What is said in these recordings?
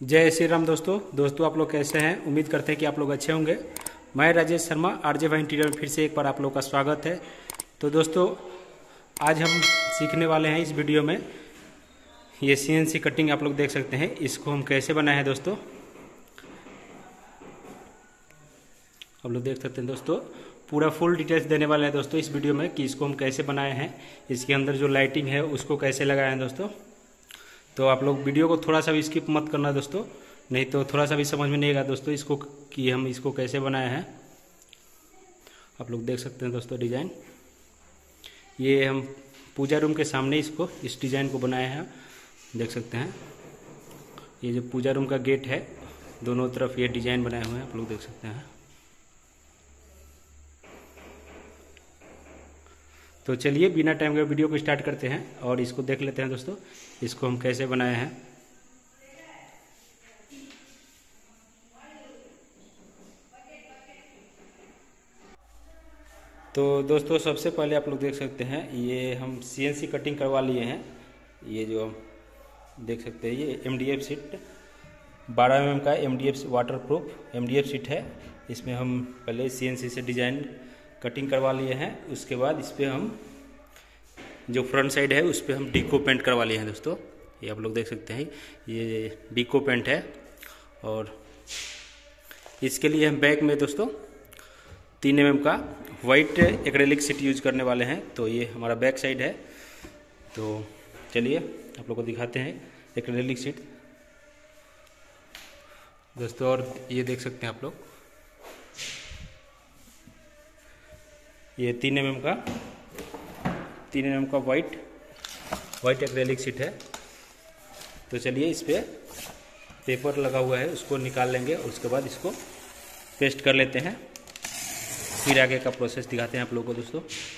जय श्री राम दोस्तों आप लोग कैसे हैं। उम्मीद करते हैं कि आप लोग अच्छे होंगे। मैं राजेश शर्मा आरजे भाई इंटीरियर में फिर से एक बार आप लोग का स्वागत है। तो दोस्तों आज हम सीखने वाले हैं इस वीडियो में ये सीएनसी कटिंग आप लोग देख सकते हैं, इसको हम कैसे बनाए हैं। दोस्तों आप लोग देख सकते हैं दोस्तों, पूरा फुल डिटेल्स देने वाले हैं दोस्तों इस वीडियो में कि इसको हम कैसे बनाए हैं, इसके अंदर जो लाइटिंग है उसको कैसे लगाए हैं दोस्तों। तो आप लोग वीडियो को थोड़ा सा भी स्किप मत करना दोस्तों, नहीं तो थोड़ा सा भी समझ में नहीं आएगा दोस्तों इसको कि हम इसको कैसे बनाए हैं। आप लोग देख सकते हैं दोस्तों डिज़ाइन, ये हम पूजा रूम के सामने इसको इस डिज़ाइन को बनाए हैं। देख सकते हैं ये जो पूजा रूम का गेट है दोनों तरफ ये डिज़ाइन बनाए हुए हैं, आप लोग देख सकते हैं। तो चलिए बिना टाइम के वीडियो को स्टार्ट करते हैं और इसको देख लेते हैं दोस्तों, इसको हम कैसे बनाए हैं। तो दोस्तों सबसे पहले आप लोग देख सकते हैं ये हम सीएनसी कटिंग करवा लिए हैं। ये जो देख सकते हैं ये एमडीएफ शीट 12 mm का एमडीएफ वाटरप्रूफ एमडीएफ शीट है। इसमें हम पहले सीएनसी से डिज़ाइन कटिंग करवा लिए हैं, उसके बाद इस पर हम जो फ्रंट साइड है उस पर हम डीको पेंट करवा लिए हैं दोस्तों। ये आप लोग देख सकते हैं ये डीको पेंट है। और इसके लिए हम बैक में दोस्तों 3 mm का वाइट एक्रेलिक शीट यूज करने वाले हैं। तो ये हमारा बैक साइड है। तो चलिए आप लोग को दिखाते हैं एक्रेलिक शीट दोस्तों। और ये देख सकते हैं आप लोग ये 3 mm का वाइट एक्रेलिक शीट है। तो चलिए इस पर पेपर लगा हुआ है उसको निकाल लेंगे और उसके बाद इसको पेस्ट कर लेते हैं, फिर आगे का प्रोसेस दिखाते हैं आप लोगों को दोस्तों।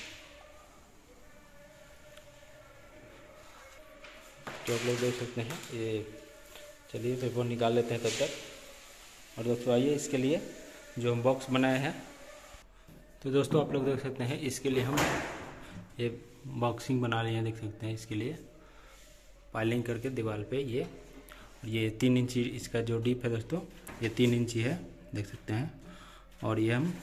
तो आप लोग देख सकते हैं ये, चलिए पेपर निकाल लेते हैं तब तक। और दोस्तों आइए इसके लिए जो हम बॉक्स बनाए हैं, तो दोस्तों आप लोग देख सकते हैं इसके लिए हम ये बॉक्सिंग बना लिए हैं। देख सकते हैं इसके लिए पाइलिंग करके दीवार पे ये 3 इंची इसका जो डीप है दोस्तों, ये 3 इंची है देख सकते हैं। और ये हम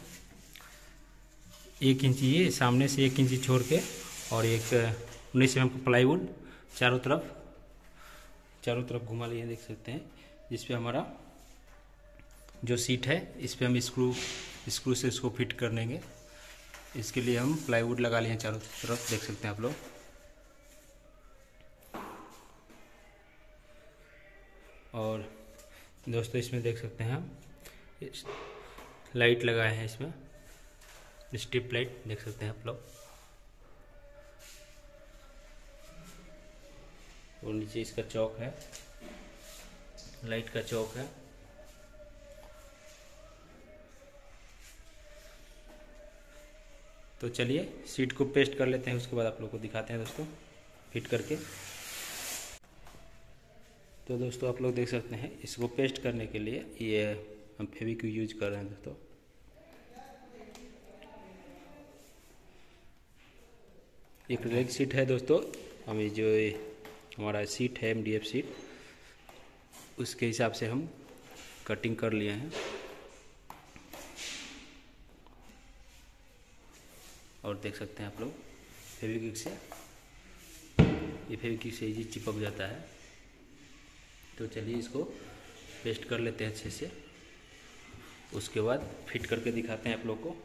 1 इंची ये सामने से 1 इंची छोड़ के और एक 19 mm का प्लाईवुड चारों तरफ घुमा लिए देख सकते हैं। जिस पे हमारा जो सीट है इस पे हम स्क्रू से इसको फिट कर देंगे। इसके लिए हम प्लाईवुड लगा लिए हैं चारों तरफ, देख सकते हैं आप लोग। और दोस्तों इसमें देख सकते हैं हम लाइट लगाए हैं, इसमें स्ट्रिप लाइट देख सकते हैं आप लोग। और नीचे इसका चौक है, लाइट का चौक है। तो चलिए सीट को पेस्ट कर लेते हैं, उसके बाद आप लोग को दिखाते हैं दोस्तों फिट करके। तो दोस्तों आप लोग देख सकते हैं इसको पेस्ट करने के लिए ये हम फेविक्विक यूज कर रहे हैं दोस्तों। एक्रेलिक शीट है दोस्तों, हम जो हमारा सीट है एमडीएफ शीट उसके हिसाब से हम कटिंग कर लिए हैं। और देख सकते हैं आप लोग फेविक्विक से ये चिपक जाता है। तो चलिए इसको पेस्ट कर लेते हैं अच्छे से, उसके बाद फिट करके दिखाते हैं आप लोग को।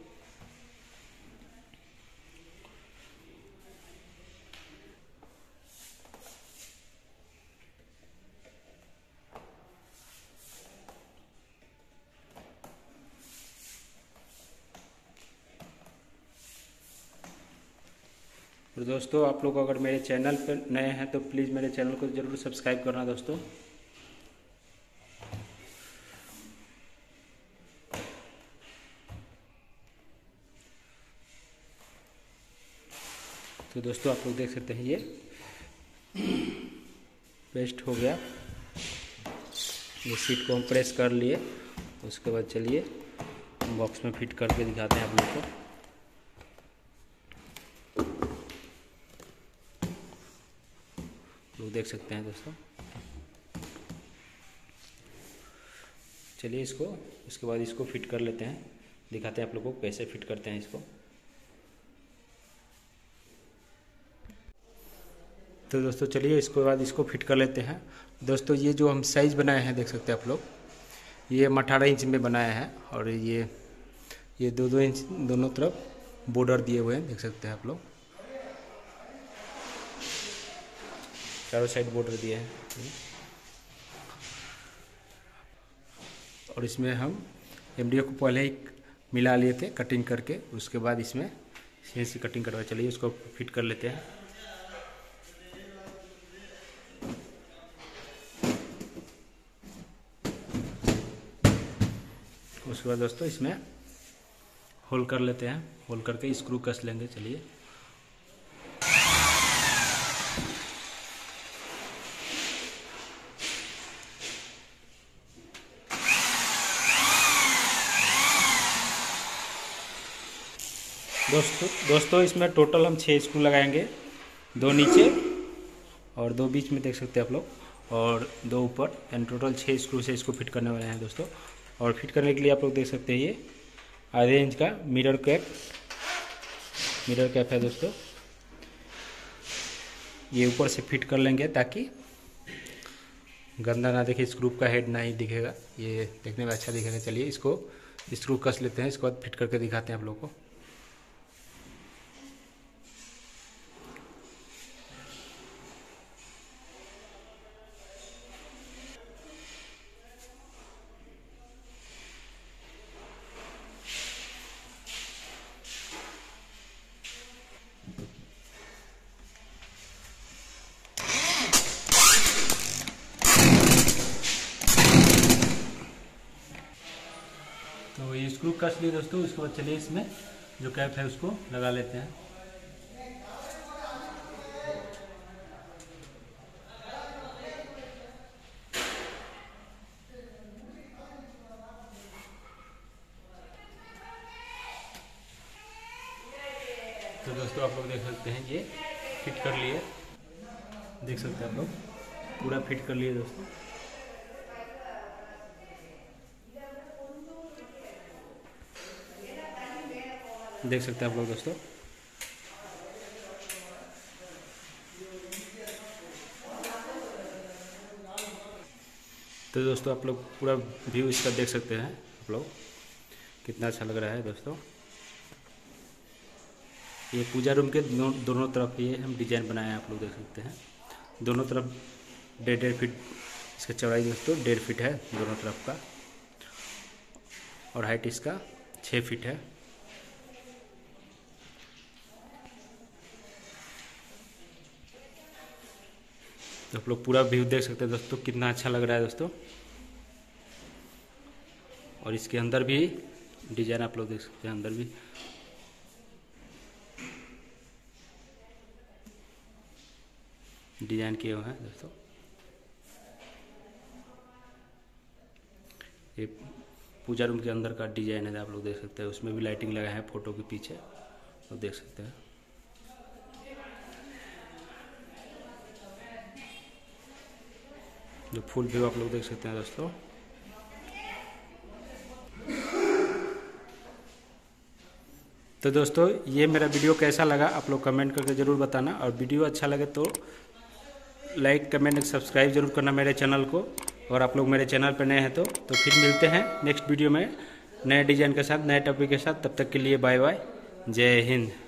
और दोस्तों आप लोग अगर मेरे चैनल पर नए हैं तो प्लीज़ मेरे चैनल को ज़रूर सब्सक्राइब करना दोस्तों। तो दोस्तों आप लोग देख सकते हैं ये पेस्ट हो गया। ये सीट को हम प्रेस कर लिए, उसके बाद चलिए बॉक्स में फिट करके दिखाते हैं आप लोग को। लोग देख सकते हैं दोस्तों। चलिए इसके बाद इसको फिट कर लेते हैं, दिखाते हैं आप लोगों को कैसे फिट करते हैं इसको। तो दोस्तों चलिए इसके बाद इसको फिट कर लेते हैं। दोस्तों ये जो हम साइज़ बनाए हैं देख सकते हैं आप लोग, ये हम 18 इंच में बनाया है और ये 2-2 इंच दोनों तरफ बॉर्डर दिए हुए हैं, देख सकते हैं आप लोग, चारों साइड बॉर्डर दिए हैं। और इसमें हम एमडीएफ को पहले ही मिला लिए थे कटिंग करके, उसके बाद इसमें सीएनसी कटिंग करवा। चलिए इसको फिट कर लेते हैं। उसके बाद दोस्तों इसमें होल कर लेते हैं, होल करके स्क्रू कस लेंगे। चलिए दोस्तों इसमें टोटल हम 6 स्क्रू लगाएंगे, 2 नीचे और 2 बीच में देख सकते हैं आप लोग, और 2 ऊपर, यानी टोटल 6 स्क्रू से इसको फिट करने वाले हैं दोस्तों। और फिट करने के लिए आप लोग देख सकते हैं ये आधे इंच का मिरर कैप है दोस्तों, ये ऊपर से फिट कर लेंगे ताकि गंदा ना दिखे, स्क्रू का हेड ना ही दिखेगा, ये देखने में अच्छा दिखेगा। चलिए इसको स्क्रू कस लेते हैं, इसके बाद फिट करके दिखाते हैं आप लोग को। तो ये स्क्रू कस लिए दोस्तों, उसके बाद चलिए इसमें जो कैप है उसको लगा लेते हैं। तो दोस्तों आप लोग देख सकते हैं ये फिट कर लिए, देख सकते हैं आप लोग पूरा फिट कर लिए दोस्तों। देख सकते हैं आप लोग दोस्तों। तो दोस्तों आप लोग पूरा व्यू इसका देख सकते हैं आप लोग, कितना अच्छा लग रहा है दोस्तों। ये पूजा रूम के दोनों तरफ ये हम डिजाइन बनाए हैं, आप लोग देख सकते हैं। दोनों तरफ 1.5 फीट इसका चौड़ाई दोस्तों 1.5 फीट है दोनों तरफ का, और हाइट इसका 6 फीट है। तो आप लोग पूरा व्यू देख सकते हैं दोस्तों, कितना अच्छा लग रहा है दोस्तों। और इसके अंदर भी डिजाइन आप लोग देख सकते हैं, अंदर भी डिजाइन किए हुए हैं दोस्तों। ये पूजा रूम के अंदर का डिजाइन है, आप लोग देख सकते हैं। उसमें भी लाइटिंग लगा है फोटो के पीछे, तो देख सकते हैं। जो फुल व्यू आप लोग देख सकते हैं दोस्तों। तो दोस्तों ये मेरा वीडियो कैसा लगा आप लोग कमेंट करके ज़रूर बताना, और वीडियो अच्छा लगे तो लाइक कमेंट सब्सक्राइब जरूर करना मेरे चैनल को। और आप लोग मेरे चैनल पर नए हैं तो फिर मिलते हैं नेक्स्ट वीडियो में नए डिज़ाइन के साथ, नए टॉपिक के साथ। तब तक के लिए बाय बाय, जय हिंद।